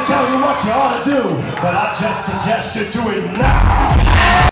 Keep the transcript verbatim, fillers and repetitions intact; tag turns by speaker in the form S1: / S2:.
S1: tell you what you ought to do, but I just suggest you do it now.